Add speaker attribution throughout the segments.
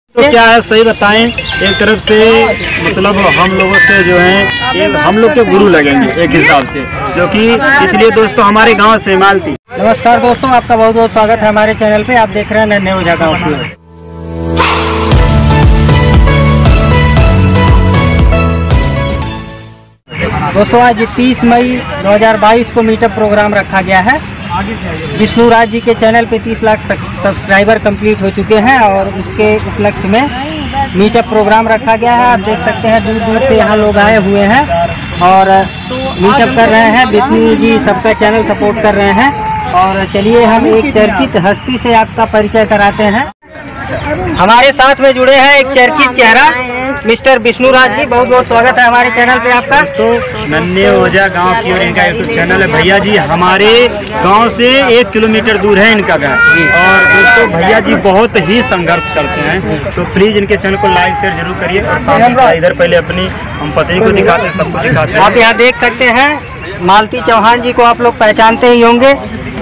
Speaker 1: तो क्या है सही बताएं, एक तरफ से मतलब हम लोगों से जो है हम लोग के गुरु लगेंगे एक हिसाब से, जो कि इसलिए दोस्तों हमारे गांव से मालती।
Speaker 2: नमस्कार दोस्तों, आपका बहुत बहुत स्वागत है हमारे चैनल पे। आप देख रहे हैं नन्हे ओझा गाँव की। दोस्तों आज 30 मई 2022 को मीटअप प्रोग्राम रखा गया है। विष्णु राज जी के चैनल पे 30 लाख सब्सक्राइबर कंप्लीट हो चुके हैं और उसके उपलक्ष्य में मीटअप प्रोग्राम रखा गया है। आप देख सकते हैं दूर दूर से यहाँ लोग आए हुए हैं और मीटअप कर रहे हैं। विष्णु जी सबका चैनल सपोर्ट कर रहे हैं। और चलिए हम एक चर्चित हस्ती से आपका परिचय कराते हैं। हमारे साथ में जुड़े हैं एक चर्चित चेहरा मिस्टर विष्णु राज जी। बहुत बहुत स्वागत है हमारे चैनल पे आपका।
Speaker 1: दोस्तों नन्हे ओझा गांव की और इनका यूट्यूब चैनल है। भैया जी हमारे गांव से 1 किलोमीटर दूर है इनका घर। और दोस्तों भैया जी बहुत ही संघर्ष करते हैं, तो प्लीज इनके चैनल को लाइक शेयर जरूर करिए। और साथ इधर पहले अपनी हम पत्नी को दिखाते हैं, सबको दिखाते हैं।
Speaker 2: आप यहाँ देख सकते हैं मालती चौहान जी को आप लोग पहचानते ही होंगे।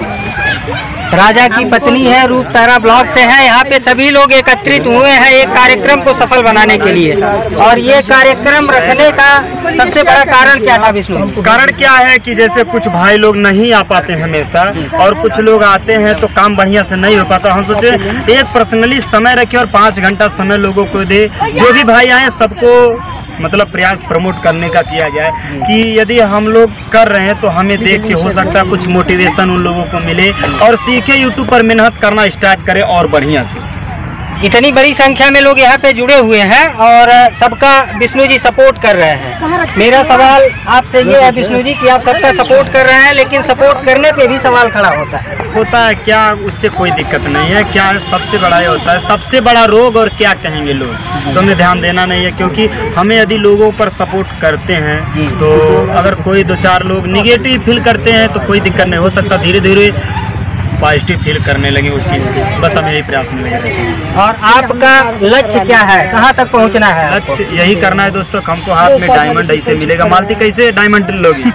Speaker 2: राजा की पत्नी है, रूप तारा ब्लॉग से है। यहाँ पे सभी लोग एकत्रित हुए हैं एक कार्यक्रम को सफल बनाने के लिए। और ये कार्यक्रम रखने का सबसे बड़ा कारण क्या था विष्णु?
Speaker 1: कारण क्या है कि जैसे कुछ भाई लोग नहीं आ पाते हैं हमेशा, और कुछ लोग आते हैं तो काम बढ़िया से नहीं हो पाता। हम सोचे एक पर्सनली समय रखे और 5 घंटा समय लोगों को दे। जो भी भाई आए सबको मतलब प्रयास प्रमोट करने का किया जाए कि यदि हम लोग कर रहे हैं तो हमें देख के हो सकता है कुछ मोटिवेशन उन लोगों को मिले और सीखे, यूट्यूब पर मेहनत करना स्टार्ट करें और बढ़िया से।
Speaker 2: इतनी बड़ी संख्या में लोग यहाँ पे जुड़े हुए हैं और सबका विष्णु जी सपोर्ट कर रहे हैं। मेरा सवाल आपसे ये है विष्णु जी कि आप सबका सपोर्ट कर रहे हैं, लेकिन सपोर्ट करने पे भी सवाल खड़ा होता है
Speaker 1: क्या उससे कोई दिक्कत नहीं है। क्या है सबसे बड़ा ये होता है सबसे बड़ा रोग, और क्या कहेंगे लोग, तो हमें ध्यान देना नहीं है। क्योंकि हमें यदि लोगों पर सपोर्ट करते हैं तो अगर कोई 2-4 लोग निगेटिव फील करते हैं तो कोई दिक्कत नहीं हो सकता, धीरे धीरे पॉजिटिव फील करने लगे उस चीज़ से। बस हम यही प्रयास में लगे रहते हैं।
Speaker 2: और आपका लक्ष्य क्या है, कहाँ तक पहुँचना है?
Speaker 1: लक्ष्य यही करना है दोस्तों। हमको हाथ में डायमंड ऐसे मिलेगा। मालती कैसे डायमंड लोगी?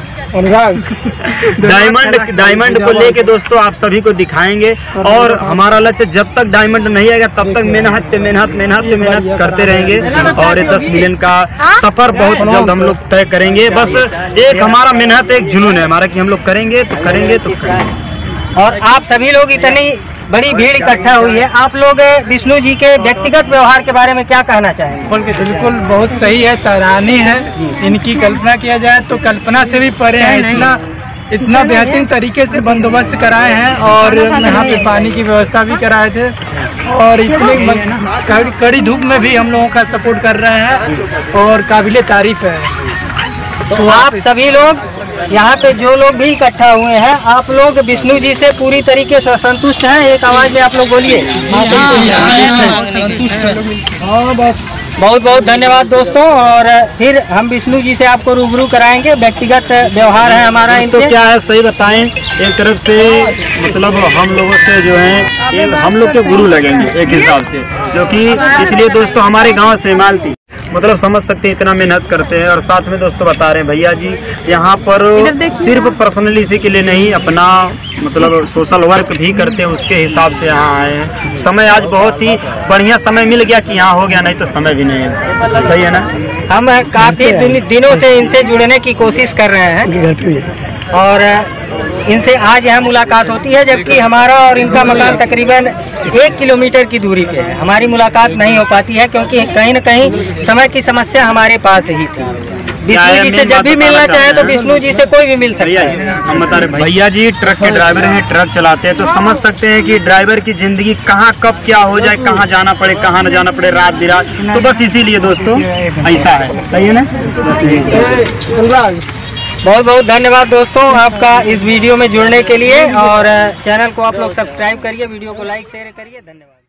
Speaker 1: डायमंड को लेके दोस्तों आप सभी को दिखाएंगे। और हमारा लक्ष्य जब तक डायमंड नहीं आएगा तब तक मेहनत पे मेहनत करते रहेंगे। और ये 10 मिलियन का सफर बहुत जल्द हम लोग तय करेंगे। बस एक हमारा मेहनत, एक जुनून है हमारा कि हम लोग करेंगे तो करेंगे तो करेंगे।
Speaker 2: और आप सभी लोग इतनी बड़ी भीड़ इकट्ठा हुई है, आप लोग विष्णु जी के व्यक्तिगत व्यवहार के बारे में क्या कहना चाहेंगे?
Speaker 3: बिल्कुल बहुत सही है, सराहनीय है। इनकी कल्पना किया जाए तो कल्पना से भी परे है। इतना बेहतरीन तरीके से बंदोबस्त कराए हैं और यहाँ पे पानी की व्यवस्था भी कराए थे। और इतनी कड़ी धूप में भी हम लोगों का सपोर्ट कर रहे हैं और काबिले तारीफ है।
Speaker 2: तो आप सभी लोग यहाँ पे जो लोग भी इकट्ठा हुए हैं, आप लोग विष्णु जी से पूरी तरीके से संतुष्ट हैं? एक आवाज में आप लोग बोलिए। बहुत बहुत धन्यवाद दोस्तों। और फिर हम विष्णु जी से आपको रूबरू कराएंगे। व्यक्तिगत व्यवहार है हमारा।
Speaker 1: तो क्या है सही बताएं, एक तरफ से मतलब हम लोगों से जो है हम लोग के गुरु लगेंगे एक हिसाब से, जो कि इसलिए दोस्तों हमारे गांव से मालती मतलब समझ सकते हैं इतना मेहनत करते हैं। और साथ में दोस्तों बता रहे हैं भैया जी यहाँ पर सिर्फ पर्सनली इसी के लिए नहीं, अपना मतलब सोशल वर्क भी करते हैं, उसके हिसाब से यहाँ आए हैं। समय आज बहुत ही बढ़िया समय मिल गया कि यहाँ हो गया, नहीं तो समय भी नहीं मिलता। सही है ना?
Speaker 2: हम काफ़ी दिनों से इनसे जुड़ने की कोशिश कर रहे हैं और इनसे आज यहाँ मुलाकात होती है, जबकि हमारा और इनका मकान तकरीबन 1 किलोमीटर की दूरी पे है। हमारी मुलाकात नहीं हो पाती है क्योंकि कहीं न कहीं समय की समस्या हमारे पास ही थी। विष्णु जी से जब भी मिलना चाहे तो विष्णु जी से कोई भी मिल सकता है।
Speaker 1: हम बता रहे भैया जी ट्रक के ड्राइवर हैं, ट्रक चलाते हैं, तो समझ सकते हैं कि ड्राइवर की जिंदगी कहाँ कब क्या हो जाए, कहाँ जाना पड़े कहाँ न जाना पड़े, रात बिरात। तो बस इसीलिए दोस्तों ऐसा है। सही है ना?
Speaker 2: बहुत बहुत धन्यवाद दोस्तों आपका इस वीडियो में जुड़ने के लिए। और चैनल को आप लोग सब्सक्राइब करिए, वीडियो को लाइक शेयर करिए। धन्यवाद।